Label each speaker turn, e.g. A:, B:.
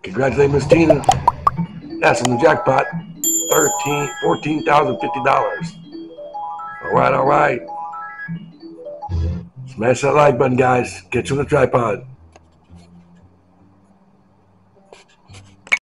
A: Congratulations, Miss Tina. That's in the jackpot. $14,050. All right. Smash that like button, guys. Get you on the tripod.